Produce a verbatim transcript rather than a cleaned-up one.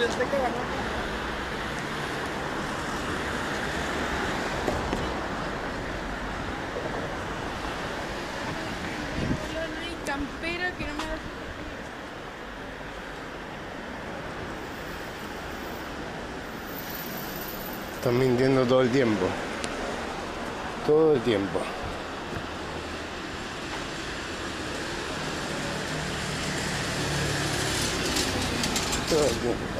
Campera que no me da. Están mintiendo todo el tiempo. Todo el tiempo. Todo el tiempo.